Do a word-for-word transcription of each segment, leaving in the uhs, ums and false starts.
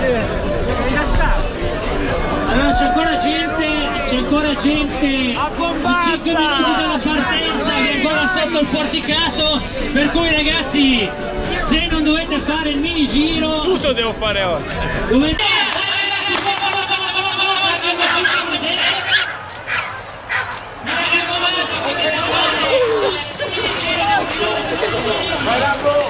Allora c'è ancora gente, c'è ancora gente di cinque minuti dalla partenza che è ancora sotto il porticato, per cui ragazzi, se non dovete fare il mini giro, tutto devo fare oggi. Dovete... Vai Rambo!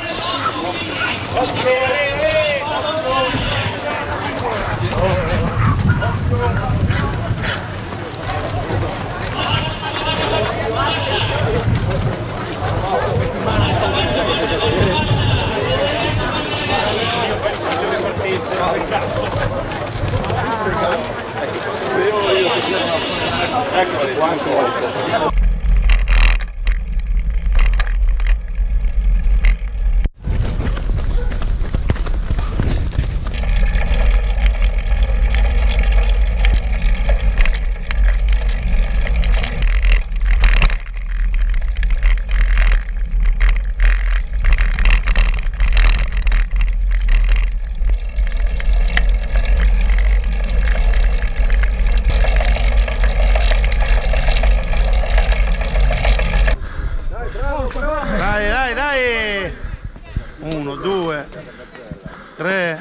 Eccoli, quanto Dai, dai, dai! Uno, due, tre.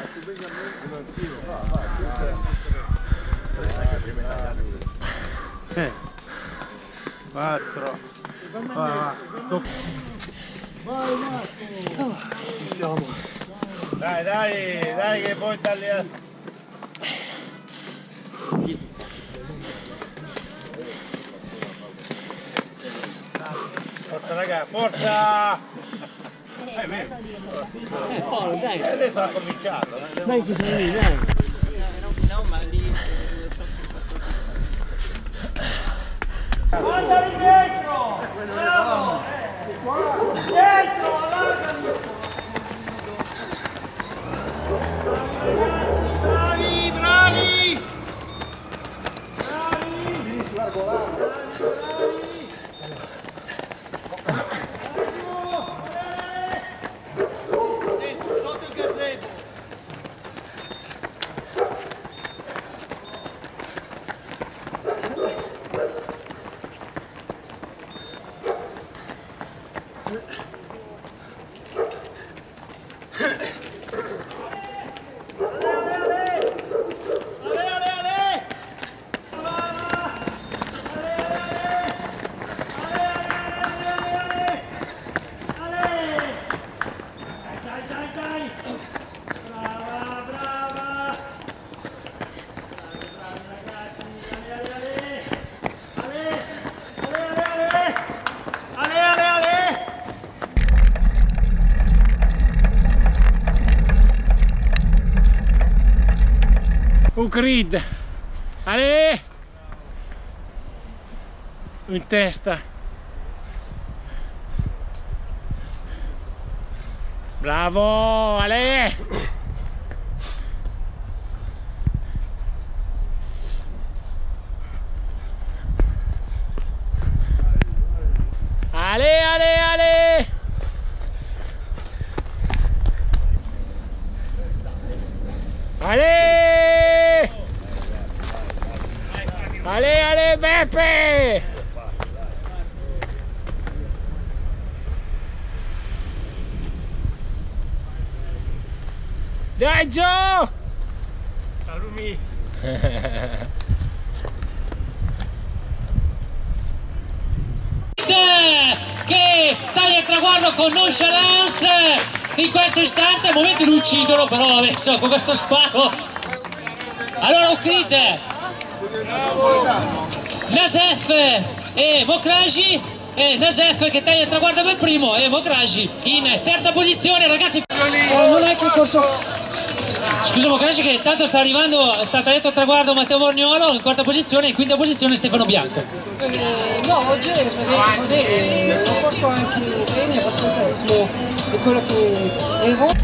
Eh. Quattro. Va, va. Vai Marco! Ci siamo. Dai, dai, dai che poi da lì a... Forza raga, forza! Eh, vero. Eh, Paolo, dai! Adesso ha cominciato. Dai che sei lì, dai! No, ma lì... Andali dentro! Bravo! Dentro, allargami! Bravi, bravi! Bravi! Largo là! Un grid, ale, in testa, bravo, ale, ale, ale, ale, ale. Ale, ale, Beppe! Dai, Gio! Salumi! Che taglia il traguardo con nonchalance in questo istante, al momento lo uccidono, però adesso con questo sparo. Allora, Ucride! Nasef e Mokraji, e Nasef che taglia il traguardo per primo e Mokraji in terza posizione, ragazzi. Non è che corso. Scusa Mokraji che tanto sta arrivando, sta tagliato il traguardo Matteo Morgnolo in quarta posizione, in quinta posizione Stefano Bianco. Eh, no, oggi perché ho corso anche bene, abbastanza ritmo di quello che ero.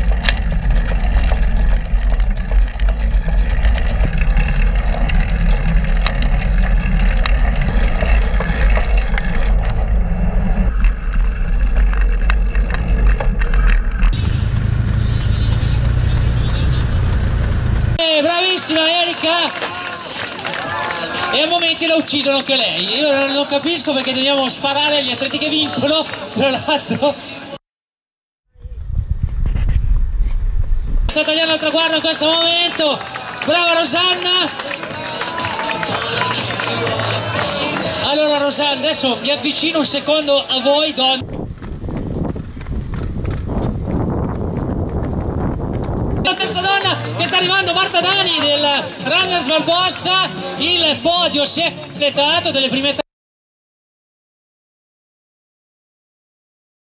bravissima Erika, e a momenti la uccidono anche lei. Io non capisco perché dobbiamo sparare agli atleti che vincono, tra l'altro sta tagliando il traguardo in questo momento. Brava Rosanna. Allora Rosanna, adesso mi avvicino un secondo a voi donne. La terza donna che sta arrivando, Marta Dani del Runners Valbossa. Il podio si è completato delle prime tre.